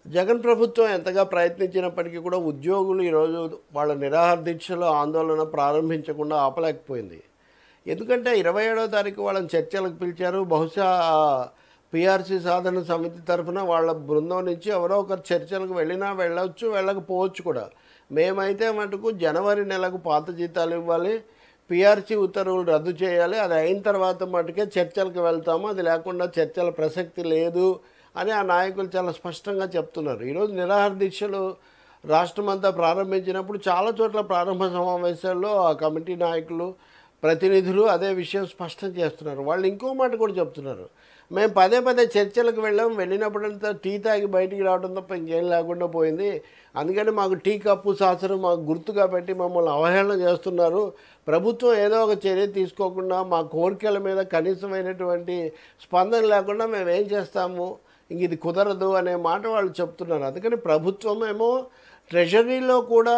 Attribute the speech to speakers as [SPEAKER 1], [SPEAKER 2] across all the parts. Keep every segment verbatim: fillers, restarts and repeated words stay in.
[SPEAKER 1] జగన్ ప్రభుత్వం ఎంతగా ప్రయత్నించినప్పటికీ కూడా ఉద్యోగులు ఈరోజు వాళ్ళ నిరాహార దీక్షలు ఆందోళన ప్రారంభించకుండా ఆపలేకపోయింది. ఎందుకంటే ఇరవై ఏడవ తారీఖు వాళ్ళని చర్చలకు పిలిచారు. బహుశా పిఆర్సీ సాధన సమితి తరఫున వాళ్ళ బృందం నుంచి ఎవరో ఒకరు చర్చలకు వెళ్ళినా వెళ్ళవచ్చు, వెళ్ళకపోవచ్చు కూడా. మేమైతే మటుకు జనవరి నెలకు పాత జీతాలు ఇవ్వాలి, పిఆర్సీ ఉత్తర్వులు రద్దు చేయాలి, అది అయిన తర్వాత మటుకే చర్చలకు వెళ్తాము, అది లేకుండా చర్చల ప్రసక్తి లేదు అని ఆ నాయకులు చాలా స్పష్టంగా చెప్తున్నారు. ఈరోజు నిరాహార దీక్షలు రాష్ట్రమంతా ప్రారంభించినప్పుడు చాలా చోట్ల ప్రారంభ సమావేశాల్లో ఆ కమిటీ నాయకులు ప్రతినిధులు అదే విషయం స్పష్టం చేస్తున్నారు. వాళ్ళు ఇంకో మాట కూడా చెప్తున్నారు, మేము పదే పదే చర్చలకు వెళ్ళాం, వెళ్ళినప్పుడంతా టీ తాగి బయటికి రావడం తప్ప ఇంకేం లేకుండా పోయింది, అందుకని మాకు టీ కప్పు సాసరు మాకు గుర్తుగా పెట్టి మమ్మల్ని అవహేళన చేస్తున్నారు, ప్రభుత్వం ఏదో ఒక చర్య తీసుకోకుండా మా కోరికల మీద కనీసమైనటువంటి స్పందన లేకుండా మేము ఏం చేస్తాము, ఇంక ఇది కుదరదు అనే మాట వాళ్ళు చెప్తున్నారు. అందుకని ప్రభుత్వం ఏమో ట్రెజరీలో కూడా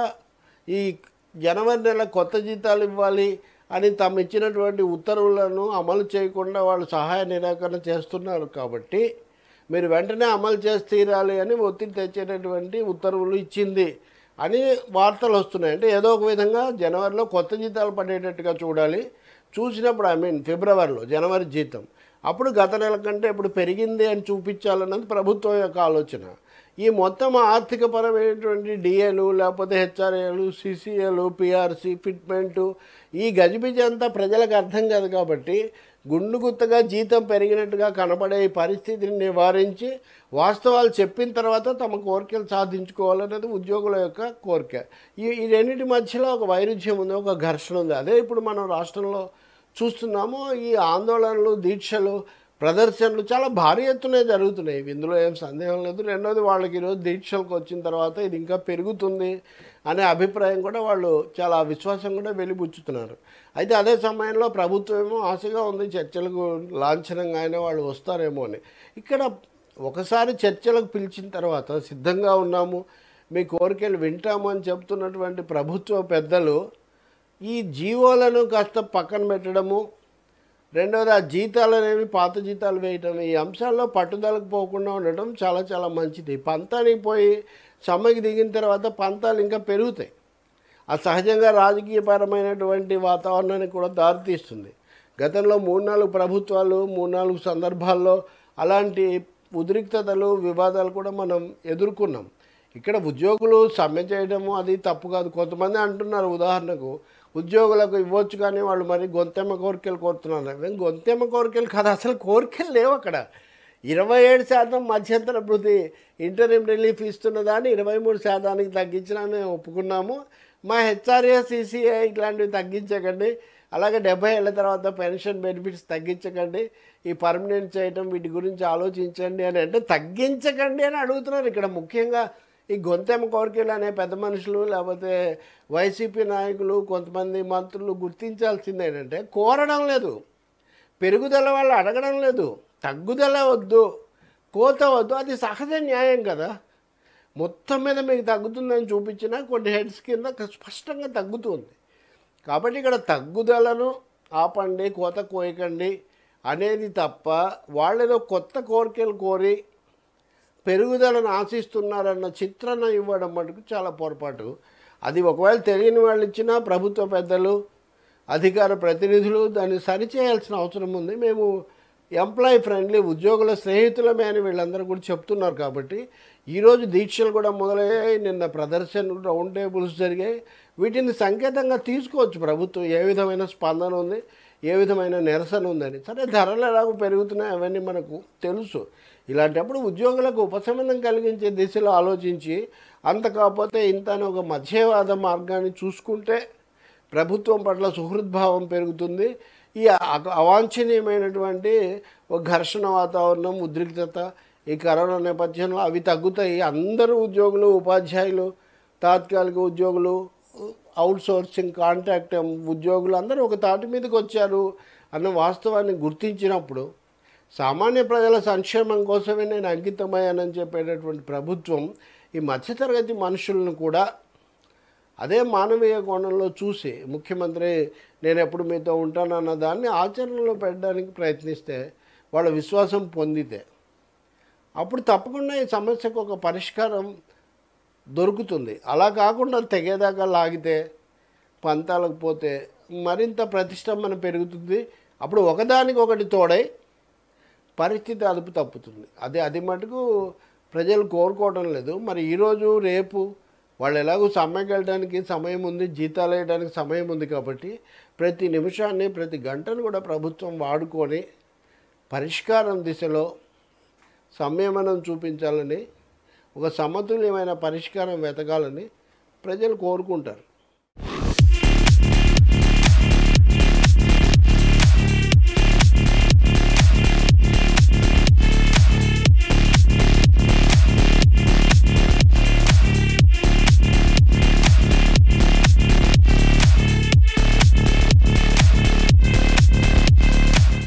[SPEAKER 1] ఈ జనవరి నెల కొత్త జీతాలు ఇవ్వాలి అని తమ ఇచ్చినటువంటి ఉత్తర్వులను అమలు చేయకుండా వాళ్ళు సహాయ నిరాకరణ చేస్తున్నారు. కాబట్టి మీరు వెంటనే అమలు చేసి తీరాలి అని ఒత్తిడి తెచ్చేటటువంటి ఉత్తర్వులు ఇచ్చింది అని వార్తలు వస్తున్నాయి. అంటే ఏదో ఒక విధంగా జనవరిలో కొత్త జీతాలు పడేటట్టుగా చూడాలి. చూసినప్పుడు ఐ మీన్ ఫిబ్రవరిలో జనవరి జీతం అప్పుడు గత నెల కంటే ఇప్పుడు పెరిగింది అని చూపించాలన్నది ప్రభుత్వం యొక్క ఆలోచన. ఈ మొత్తం ఆర్థికపరమైనటువంటి డిఏలు లేకపోతే హెచ్ఆర్ఏలు, సిసిఏలు, పిఆర్సి, ఫిట్మెంటు ఈ గజిబిజి అంతా ప్రజలకు అర్థం కాదు. కాబట్టి గుండు గుత్తగా జీతం పెరిగినట్టుగా కనబడే ఈ పరిస్థితిని నివారించి వాస్తవాలు చెప్పిన తర్వాత తమ కోరికలు సాధించుకోవాలన్నది ఉద్యోగుల యొక్క కోరిక. ఈ ఈ రెండింటి మధ్యలో ఒక వైరుధ్యం ఉంది, ఒక ఘర్షణ ఉంది. అదే ఇప్పుడు మనం రాష్ట్రంలో చూస్తున్నాము. ఈ ఆందోళనలు, దీక్షలు, ప్రదర్శనలు చాలా భారీ ఎత్తునే జరుగుతున్నాయి, ఇందులో ఏం సందేహం లేదు. రెండోది వాళ్ళకి ఈరోజు దీక్షలకు వచ్చిన తర్వాత ఇది ఇంకా పెరుగుతుంది అనే అభిప్రాయం కూడా వాళ్ళు చాలా విశ్వాసం కూడా వెలిబుచ్చుతున్నారు. అయితే అదే సమయంలో ప్రభుత్వం ఏమో ఆశగా ఉంది, చర్చలకు లాంఛనంగా అయినా వాళ్ళు వస్తారేమో అని. ఇక్కడ ఒకసారి చర్చలకు పిలిచిన తర్వాత సిద్ధంగా ఉన్నాము, మీ కోరికలు వింటాము అని చెప్తున్నటువంటి ప్రభుత్వ పెద్దలు ఈ జీవోలను కాస్త పక్కన పెట్టడము, రెండవది ఆ జీతాలు అనేవి పాత జీతాలు వేయటం, ఈ అంశాల్లో పట్టుదలకు పోకుండా ఉండటం చాలా చాలా మంచిది. పంతానికి పోయి సమ్మెకి దిగిన తర్వాత పంతాలు ఇంకా పెరుగుతాయి. ఆ సహజంగా రాజకీయపరమైనటువంటి వాతావరణానికి కూడా దారితీస్తుంది. గతంలో మూడు నాలుగు ప్రభుత్వాలు మూడు నాలుగు సందర్భాల్లో అలాంటి ఉద్రిక్తతలు, వివాదాలు కూడా మనం ఎదుర్కొన్నాం. ఇక్కడ ఉద్యోగులు సమ్మె చేయడము అది తప్పు కాదు. కొంతమంది అంటున్నారు, ఉదాహరణకు ఉద్యోగులకు ఇవ్వచ్చు కానీ వాళ్ళు మరి గొంతెమ్మ కోరికలు కోరుతున్నారు. గొంతెమ్మ కోరికలు కాదు, అసలు కోరికలు లేవు అక్కడ. ఇరవై ఏడు శాతం మధ్యంతర భృతి ఇంటరిమ్ రిలీఫ్ ఇస్తున్నదాన్ని ఇరవై మూడు శాతానికి తగ్గించినా మేము ఒప్పుకున్నాము. మా హెచ్ఆర్ఏ, సిసిఏ ఇట్లాంటివి తగ్గించకండి, అలాగే డెబ్బై ఏళ్ళ తర్వాత పెన్షన్ బెనిఫిట్స్ తగ్గించకండి, ఈ పర్మనెంట్ చేయటం వీటి గురించి ఆలోచించండి అని అంటే తగ్గించకండి అని అడుగుతున్నారు. ఇక్కడ ముఖ్యంగా ఈ గొంతెమ్మ కోరికలు అనే పెద్ద మనుషులు లేకపోతే వైసీపీ నాయకులు కొంతమంది మంత్రులు గుర్తించాల్సింది ఏంటంటే కోరడం లేదు, పెరుగుదల వాళ్ళు అడగడం లేదు, తగ్గుదల వద్దు, కోత వద్దు. అది సహజ న్యాయం కదా. మొత్తం మీద మీకు తగ్గుతుందని చూపించినా కొన్ని హెడ్స్ కింద స్పష్టంగా తగ్గుతుంది. కాబట్టి ఇక్కడ తగ్గుదలను ఆపండి, కోత కోయకండి అనేది తప్ప వాళ్ళేదో కొత్త కోరికలు కోరి పెరుగుదలను ఆశిస్తున్నారన్న చిత్రణ ఇవ్వడం మటుకు చాలా పొరపాటు. అది ఒకవేళ తెలియని వాళ్ళు ఇచ్చినా ప్రభుత్వ పెద్దలు, అధికార ప్రతినిధులు దాన్ని సరిచేయాల్సిన అవసరం ఉంది. మేము ఎంప్లాయీ ఫ్రెండ్లీ, ఉద్యోగుల స్నేహితులమే అని వీళ్ళందరూ కూడా చెప్తున్నారు. కాబట్టి ఈరోజు దీక్షలు కూడా మొదలయ్యాయి, నిన్న ప్రదర్శనలు, రౌండ్ టేబుల్స్ జరిగాయి. వీటిని సంకేతంగా తీసుకోవచ్చు ప్రభుత్వం ఏ విధమైన స్పందన ఉంది, ఏ విధమైన నిరసన ఉందని. సరే, ధరలు ఎలాగో పెరుగుతున్నాయి అవన్నీ మనకు తెలుసు. ఇలాంటప్పుడు ఉద్యోగులకు ఉపశమనం కలిగించే దిశలో ఆలోచించి అంత కాకపోతే ఇంత అని ఒక మధ్యవాద మార్గాన్ని చూసుకుంటే ప్రభుత్వం పట్ల సుహృద్భావం పెరుగుతుంది. ఈ అవాంఛనీయమైనటువంటి ఒక ఘర్షణ వాతావరణం, ఉద్రిక్తత ఈ కరోనా నేపథ్యంలో అవి తగ్గుతాయి. అందరూ ఉద్యోగులు, ఉపాధ్యాయులు, తాత్కాలిక ఉద్యోగులు, అవుట్సోర్సింగ్, కాంట్రాక్ట్ ఉద్యోగులు అందరూ ఒక తాటి మీదకి వచ్చారు అన్న వాస్తవాన్ని గుర్తించినప్పుడు సామాన్య ప్రజల సంక్షేమం కోసమే నేను అంకితమయ్యానని చెప్పేటటువంటి ప్రభుత్వం ఈ మధ్యతరగతి మనుషులను కూడా అదే మానవీయ కోణంలో చూసి ముఖ్యమంత్రి నేను ఎప్పుడు మీతో ఉంటానన్న దాన్ని ఆచరణలో పెట్టడానికి ప్రయత్నిస్తే వాళ్ళ విశ్వాసం పొందితే అప్పుడు తప్పకుండా ఈ సమస్యకు ఒక పరిష్కారం దొరుకుతుంది. అలా కాకుండా తెగేదాకా లాగితే పంతాలకు పోతే మరింత ప్రతిష్టంభన పెరుగుతుంది. అప్పుడు ఒకదానికి ఒకటి తోడై పరిస్థితి అదుపు తప్పుతుంది. అది అది మటుకు ప్రజలు కోరుకోవడం లేదు. మరి ఈరోజు రేపు వాళ్ళు ఎలాగో సమ్మెకి వెళ్ళడానికి సమయం ఉంది, జీతాలు వేయడానికి సమయం ఉంది కాబట్టి ప్రతి నిమిషాన్ని ప్రతి గంటను కూడా ప్రభుత్వం వాడుకొని పరిష్కారం దిశలో సంయమనం చూపించాలని, ఒక సమతుల్యమైన పరిష్కారం వెతకాలని ప్రజలు కోరుకుంటారు.